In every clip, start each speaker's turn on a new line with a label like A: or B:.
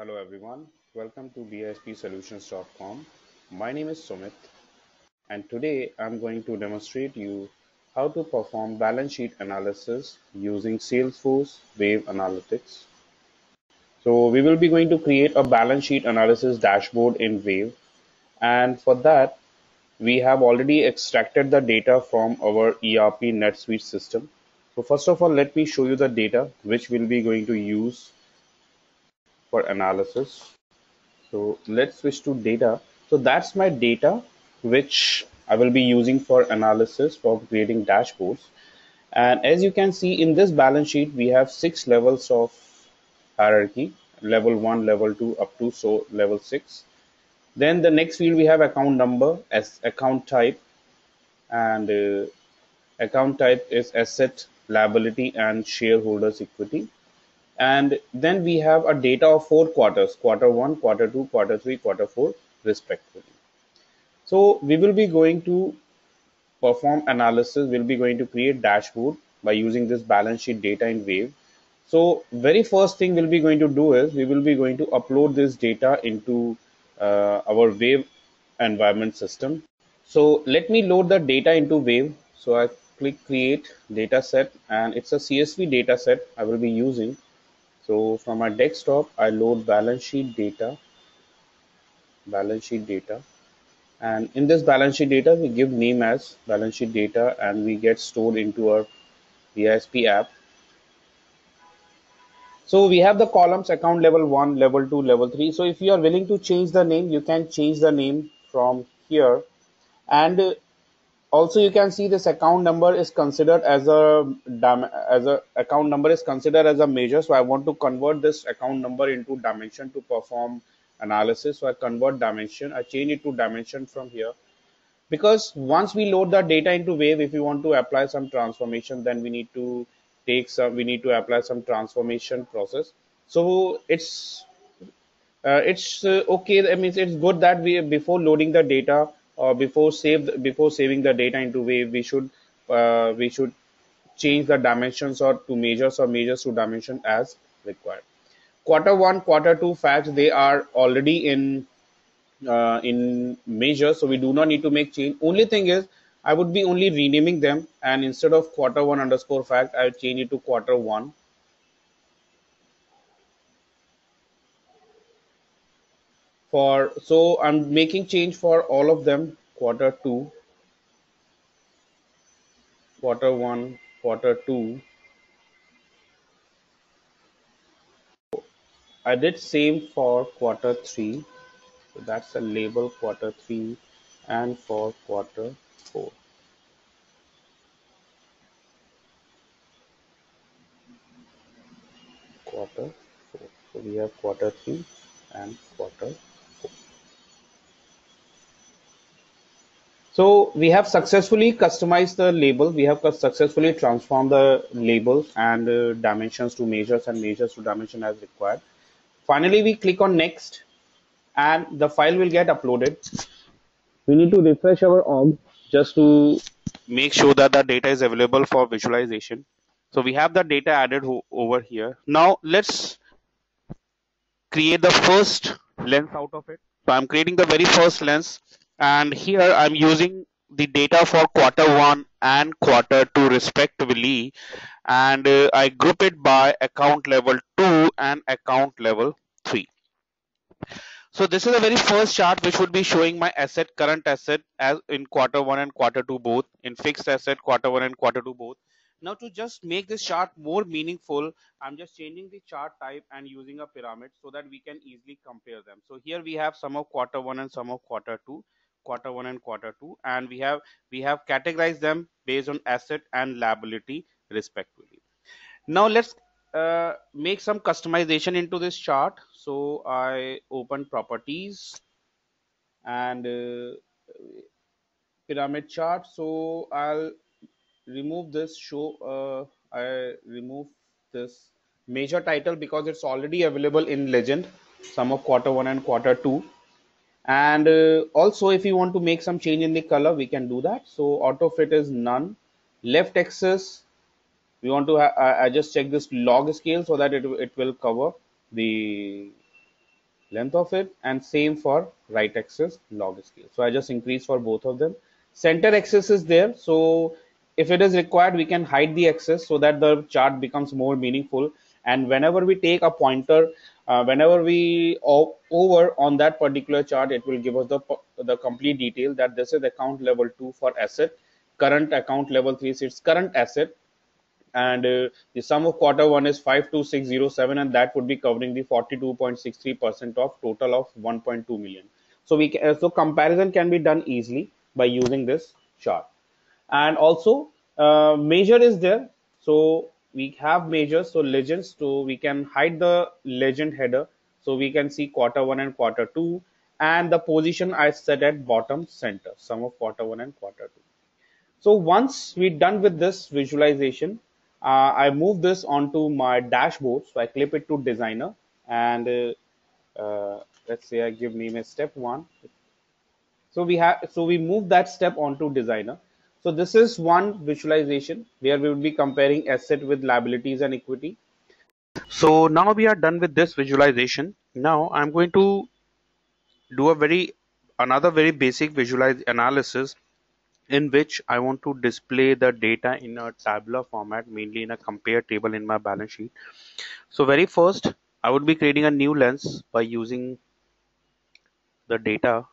A: Hello everyone, welcome to bispsolutions.com. My name is Sumit and today I'm going to demonstrate you how to perform balance sheet analysis using Salesforce Wave Analytics. So we will be going to create a balance sheet analysis dashboard in Wave, and for that we have already extracted the data from our ERP NetSuite system. So first of all, let me show you the data which we'll be going to use for analysis. So let's switch to data. So that's my data, which I will be using for analysis for creating dashboards. And as you can see in this balance sheet, we have 6 levels of hierarchy, level 1, level 2, up to so level 6. Then the next field we have account number as account type, and account type is asset, liability, and shareholders equity. And then we have a data of 4 quarters: quarter 1, quarter 2, quarter 3, quarter 4 respectively. So we will be going to perform analysis, we'll be going to create dashboard by using this balance sheet data in Wave. So very first thing we'll be going to do is we will be going to upload this data into our Wave environment system. So let me load the data into Wave. So I click create data set, and it's a CSV data set I will be using. So from my desktop, I load balance sheet data, and in this balance sheet data, we give name as balance sheet data, and we get stored into our VISP app. So we have the columns account level 1, level 2, level 3. So if you are willing to change the name, you can change the name from here. And also you can see this account number is considered as a account number is considered as a measure. So I want to convert this account number into dimension to perform analysis. So I convert dimension, I change it to dimension from here, because once we load the data into Wave, if we want to apply some transformation, then we need to apply some transformation process. So it's okay. I mean, it's good that we, before loading the data or before saving the data into Wave, we should change the dimensions or to measures or measures to dimension as required. Quarter 1, quarter 2 facts, they are already in measure, so we do not need to make change. Only thing is I would be only renaming them, and instead of quarter 1 underscore fact, I will change it to quarter 1. For so I'm making change for all of them: quarter 2, quarter 1, quarter 2. I did same for quarter 3, so that's a label quarter 3, and for quarter 4, quarter 4. So we have quarter 3 and quarter. So we have successfully customized the label. We have successfully transformed the labels and dimensions to measures and measures to dimension as required. Finally, we click on next, and the file will get uploaded. We need to refresh our org just to make sure that the data is available for visualization. So we have the data added over here. Now let's create the first lens out of it. So I'm creating the very first lens, and here I'm using the data for quarter 1 and quarter 2 respectively, and I group it by account level 2 and account level 3. So this is the very first chart which would be showing my current asset as in quarter 1 and quarter 2 both, in fixed asset quarter 1 and quarter 2 both. Now to just make this chart more meaningful, I'm just changing the chart type and using a pyramid so that we can easily compare them. So here we have sum of quarter 1 and sum of quarter 2, quarter 1 and quarter 2, and we have categorized them based on asset and liability respectively. Now let's make some customization into this chart. So I open properties and pyramid chart. So I'll remove this I remove this measure title because it's already available in legend, sum of quarter 1 and quarter 2. And also if you want to make some change in the color, we can do that. So auto fit is none. Left axis, we want to I just check this log scale so that it will cover the length of it, and same for right axis log scale. So I just increase for both of them. Center axis is there, so if it is required we can hide the axis so that the chart becomes more meaningful. And whenever we take a pointer, whenever we over on that particular chart, it will give us the complete detail that this is account level 2 for asset, current account level 3 is its current asset, and the sum of quarter one is 52607, and that would be covering the 42.63% of total of 1.2 million. So so comparison can be done easily by using this chart. And also measure is there, so we have measures, so legends, so we can hide the legend header, so we can see quarter one and quarter two, and the position I set at bottom center, sum of quarter one and quarter two. So once we're done with this visualization, I move this onto my dashboard. So I clip it to designer, and let's say I give name as step one. So we move that step onto designer. So this is one visualization where we will be comparing asset with liabilities and equity. So now we are done with this visualization. Now I'm going to do another very basic visualize analysis in which I want to display the data in a tabular format, mainly in a compare table in my balance sheet. So very first, I would be creating a new lens by using the data,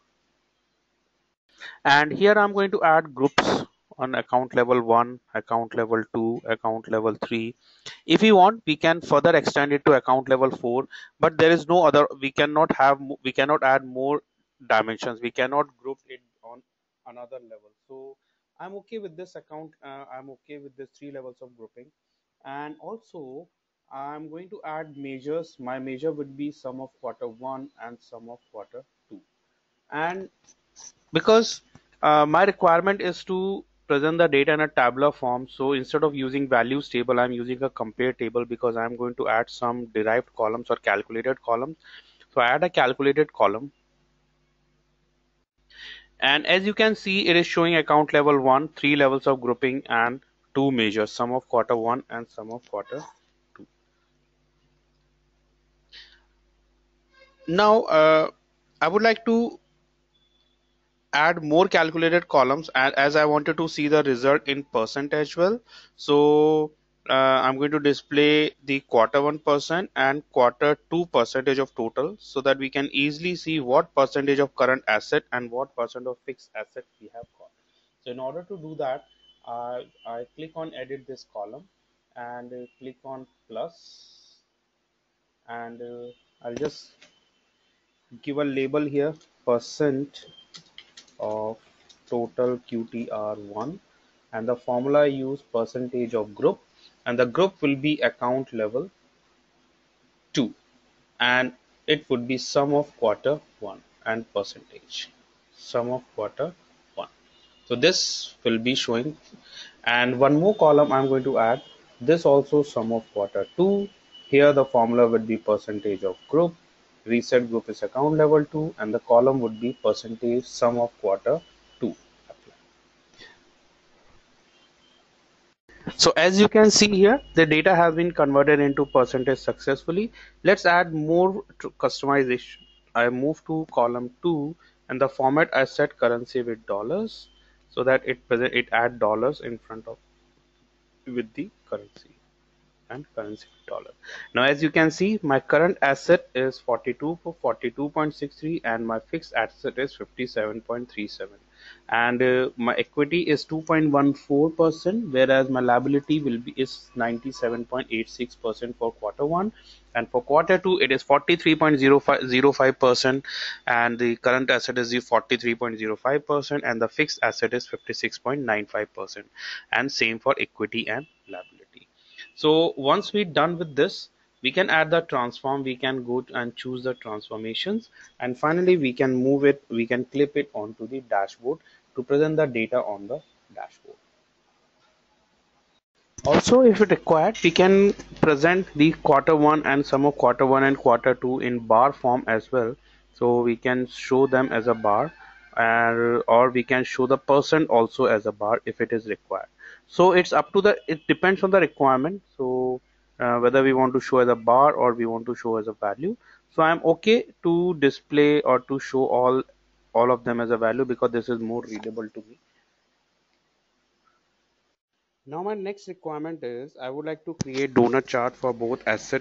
A: and here I'm going to add groups on account level 1, account level 2, account level 3. If we want, we can further extend it to account level 4, but there is no other, we cannot add more dimensions, we cannot group it on another level. So I'm okay with this account, I'm okay with this 3 levels of grouping. And also I'm going to add measures. My measure would be sum of quarter 1 and sum of quarter 2. And because my requirement is to present the data in a tabular form, so instead of using values table, I'm using a compare table, because I'm going to add some derived columns or calculated columns. So I add a calculated column, and as you can see, it is showing account level 1, 3 levels of grouping, and 2 measures, sum of quarter 1 and sum of quarter 2. Now I would like to add more calculated columns, and as I wanted to see the result in percent as well. So I'm going to display the quarter 1% and quarter 2 percentage of total, so that we can easily see what percentage of current asset and what percent of fixed asset we have got. So in order to do that, I click on edit this column, and click on plus, and I'll just give a label here, percent of total QTR1, and the formula I use percentage of group, and the group will be account level 2, and it would be sum of quarter 1 and percentage, sum of quarter 1. So this will be showing, and one more column I'm going to add, this also sum of quarter 2. Here the formula would be percentage of group, reset group is account level 2, and the column would be percentage sum of quarter 2. So as you can see here, the data has been converted into percentage successfully. Let's add more customization. I move to column 2, and the format I set currency with dollars, so that it add dollars in front of with the currency, and currency dollar. Now as you can see, my current asset is 42 for 42.63, and my fixed asset is 57.37, and my equity is 2.14%, whereas my liability will be is 97.86% for quarter 1, and for quarter 2 it is 43.05%, and the current asset is the 43.05%, and the fixed asset is 56.95%, and same for equity and liability. So once we're done with this, we can add the transform, we can go and choose the transformations, and finally we can move it, we can clip it onto the dashboard to present the data on the dashboard. Also, if it required, we can present the quarter 1 and sum of quarter 1 and quarter 2 in bar form as well. So we can show them as a bar, or we can show the percent also as a bar if it is required. So it's up to it depends on the requirement. So whether we want to show as a bar or we want to show as a value. So I'm okay to display or to show all of them as a value because this is more readable to me. Now my next requirement is I would like to create donut chart for both asset,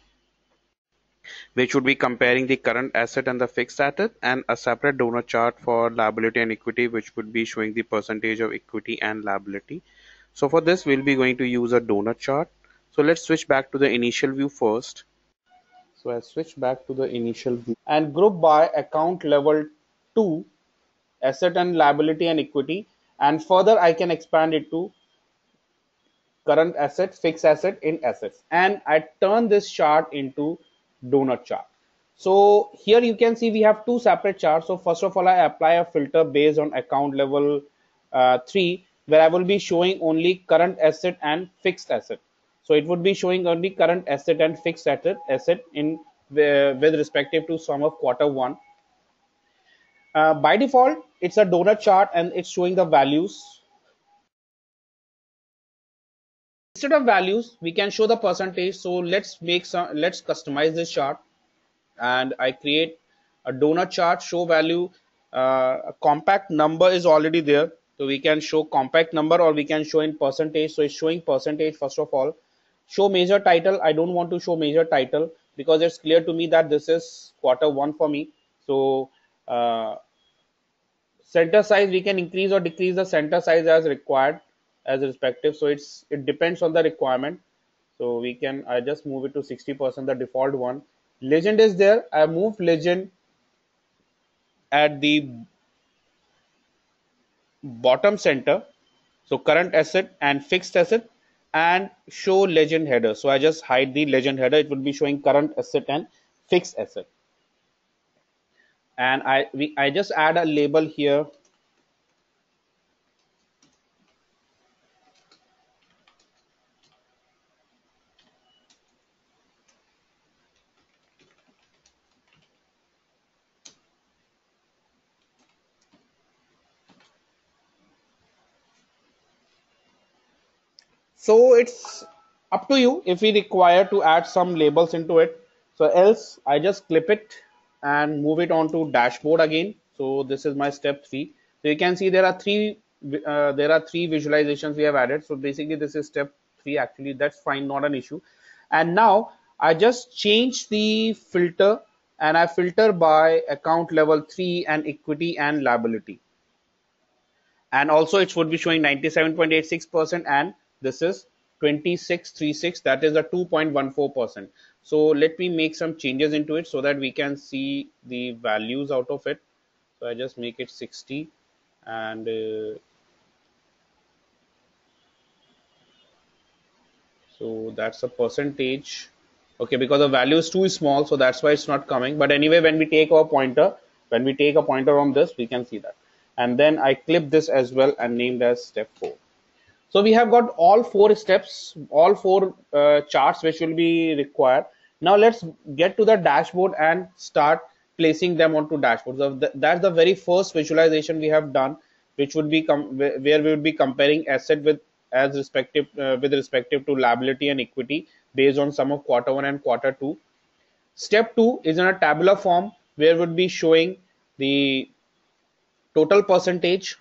A: which would be comparing the current asset and the fixed asset, and a separate donut chart for liability and equity, which would be showing the percentage of equity and liability. So for this we'll be going to use a donut chart. So let's switch back to the initial view first. So I switch back to the initial view and group by account level 2, asset and liability and equity, and further I can expand it to current asset, fixed asset in assets, and I turn this chart into donut chart. So here you can see we have two separate charts. So first of all, I apply a filter based on account level 3, where I will be showing only current asset and fixed asset. So it would be showing only current asset and fixed asset in with respective to sum of quarter 1. By default, it's a donut chart and it's showing the values. Instead of values, we can show the percentage. So let's customize this chart, and I create a donut chart, show value. A compact number is already there, so we can show compact number or we can show in percentage. So it's showing percentage first of all. Show major title. I don't want to show major title because it's clear to me that this is quarter 1 for me. So center size, we can increase or decrease the center size as required as respective. So it depends on the requirement. So we can, I just move it to 60%, the default one. Legend is there. I moved legend at the bottom center. So current asset and fixed asset, and show legend header. So I just hide the legend header. It will be showing current asset and fixed asset. And I just add a label here. So it's up to you if we require to add some labels into it. So else I just clip it and move it on to dashboard again. So this is my step 3. So you can see there are three visualizations we have added. So basically this is step 3 actually. That's fine, not an issue. And now I just change the filter and I filter by account level 3 and equity and liability. And also it would be showing 97.86%, and this is 2636, that is the 2.14%. So let me make some changes into it so that we can see the values out of it. So I just make it 60, and so that's a percentage. Okay, because the value is too small, so that's why it's not coming. But anyway, when we take a pointer on this, we can see that. And then I clip this as well and named as step 4. So we have got all 4 steps, all 4 charts which will be required. Now let's get to the dashboard and start placing them onto dashboard. So that's the very first visualization we have done, which would be where we would be comparing asset with respective to liability and equity based on sum of quarter 1 and quarter 2. Step 2 is in a tabular form where would be showing the total percentage,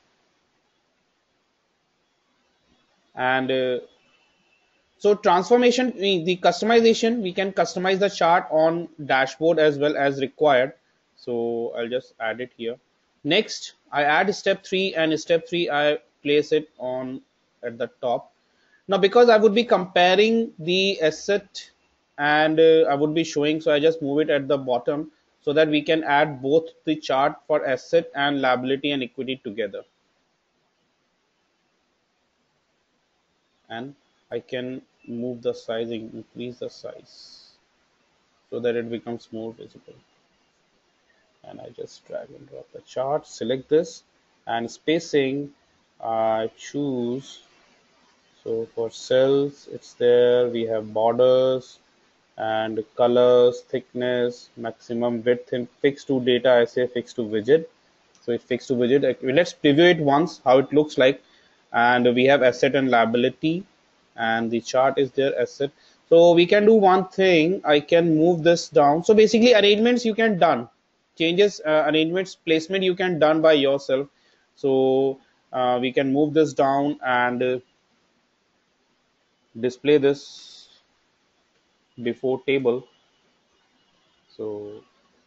A: and so transformation, the customization, we can customize the chart on dashboard as well as required. So I'll just add it here. Next, I add step 3, and step 3 I place it on at the top. Now because I would be comparing the asset and I would be showing, so I just move it at the bottom so that we can add both the chart for asset and liability and equity together. And I can move the size, increase the size so that it becomes more visible. And I just drag and drop the chart, select this, and spacing I choose. So for cells, it's there. We have borders and colors, thickness, maximum width in fixed to data. I say fixed to widget. So it's fixed to widget. Let's preview it once how it looks like. And we have asset and liability, and the chart is there, asset. So we can do one thing. I can move this down. So basically arrangements you can done. Changes, arrangements, placement you can done by yourself. So we can move this down and display this before table. So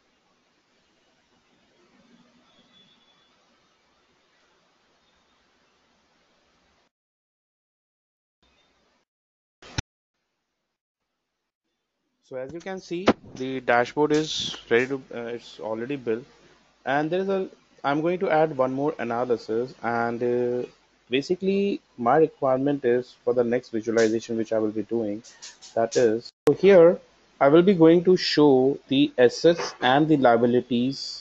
A: so as you can see, the dashboard is ready to, it's already built. And there is a, I'm going to add one more analysis, and basically my requirement is for the next visualization which I will be doing. That is, so here I will be going to show the assets and the liabilities,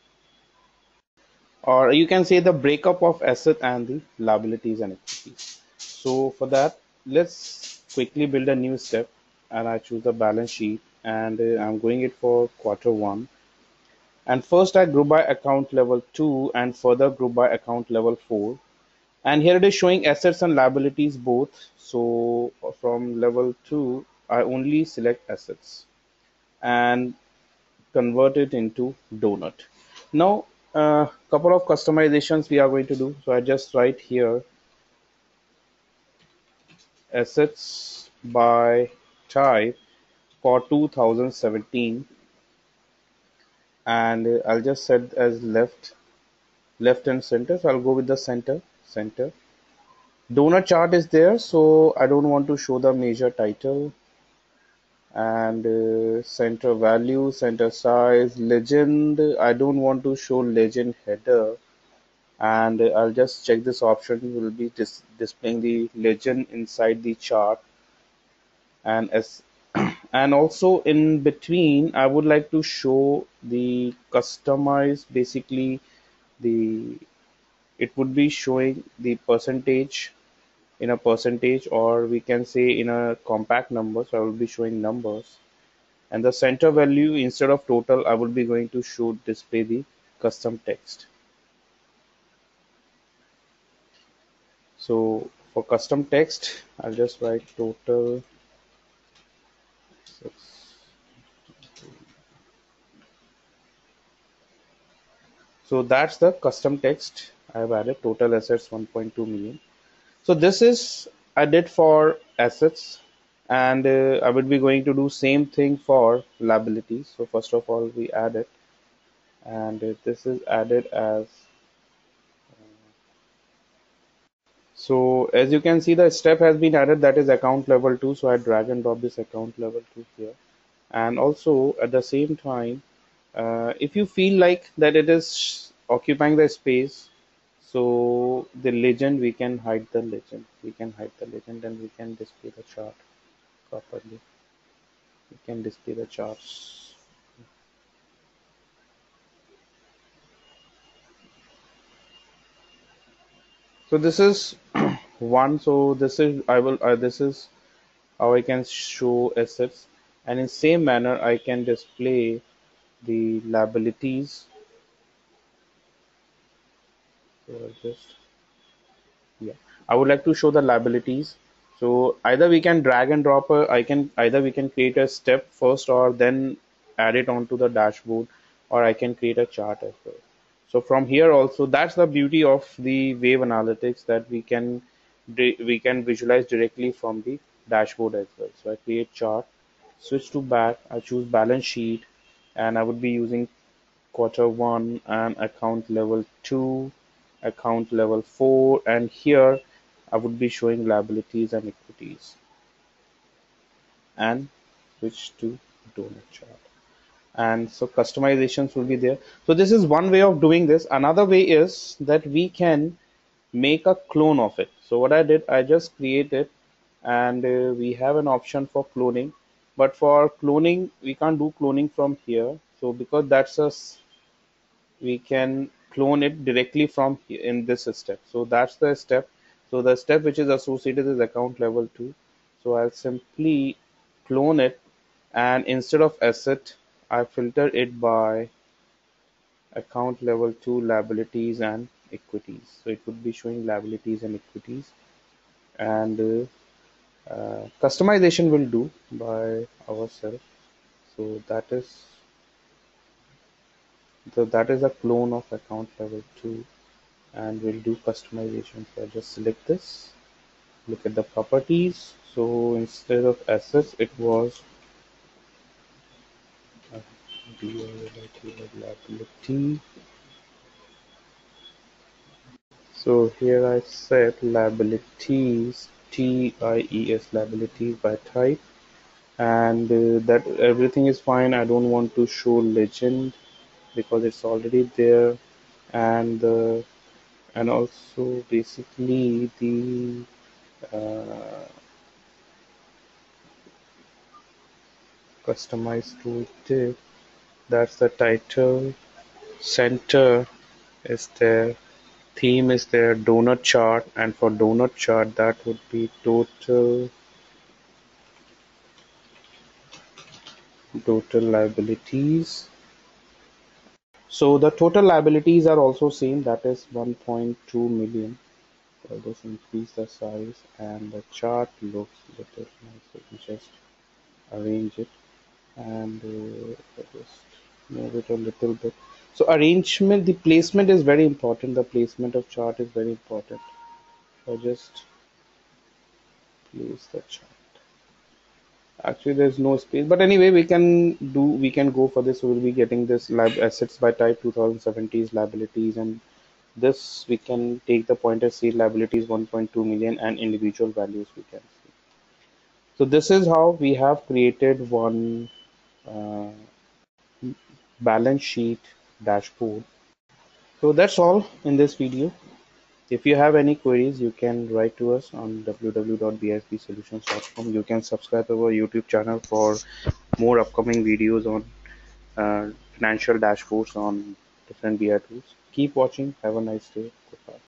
A: or you can say the breakup of asset and the liabilities and equities. So for that, let's quickly build a new step, and I choose the balance sheet, and I'm going it for quarter one. And first I group by account level 2 and further group by account level 4. And here it is showing assets and liabilities both. So from level 2, I only select assets and convert it into donut. Now, a couple of customizations we are going to do. So I just write here assets by type for 2017, and I'll just set as left and center. So I'll go with the center. Donut chart is there, so I don't want to show the major title, and center value, center size, legend. I don't want to show legend header, and I'll just check this option. Will be displaying the legend inside the chart, and as and also in between, I would like to show the customized. Basically, the it would be showing the percentage in a percentage, or we can say in a compact number. So I will be showing numbers, and the center value, instead of total, I will be going to show display the custom text. So for custom text, I'll just write total 6. So that's the custom text I have added. Total assets 1.2 million. So this is I did for assets, and I would be going to do same thing for liabilities. So first of all, we add it, and this is added as, so as you can see, the step has been added, that is account level 2. So I drag and drop this account level 2 here. And also at the same time, if you feel like that it is occupying the space, so the legend, we can hide the legend, and we can display the chart properly. We can display the charts. So this is one. So this is I will this is how I can show assets, and in same manner I can display the liabilities. So I'll just, yeah, I would like to show the liabilities. So either we can drag and drop I can either we can create a step first, or then add it onto the dashboard, or I can create a chart as well. So from here also, that's the beauty of the wave analytics, that we can visualize directly from the dashboard as well. So I create chart, switch to back, I choose balance sheet, and I would be using quarter one and account level 2, account level 4, and here I would be showing liabilities and equities, and switch to donut chart. And so customizations will be there. So this is one way of doing this. Another way is that we can make a clone of it. So what I did, I just created, and we have an option for cloning, but for cloning we can't do cloning from here. So because that's a we can clone it directly from in this step. So that's the step. So the step which is associated is account level 2. So I'll simply clone it, and instead of asset, I filter it by account level 2 liabilities and equities. So it would be showing liabilities and equities, and Customization will do by ourselves. So that is a clone of account level 2, and we'll do customization. So I just select this, look at the properties. So instead of assets, it was uh, liability. So here I set liabilities, TIES liabilities by type, and that everything is fine. I don't want to show legend because it's already there, and also basically the uh, customized tooltip. That's the title. Center is there. Theme is there. Donut chart, and for donut chart that would be total liabilities. So the total liabilities are also same. That is 1.2 million. So I'll just increase the size, and the chart looks little nice. Let me just arrange it, and just move it a little bit. So arrangement, the placement is very important. The placement of chart is very important. So just place the chart. Actually, there's no space, but anyway, we can go for this. So we'll be getting this lab assets by type 2070s liabilities, and this we can take the pointer seed liabilities 1.2 million and individual values we can see. So this is how we have created one uh, balance sheet dashboard. So that's all in this video. If you have any queries, you can write to us on www.bsbsolutions.com. You can subscribe our YouTube channel for more upcoming videos on financial dashboards on different BI tools. Keep watching. Have a nice day. Goodbye.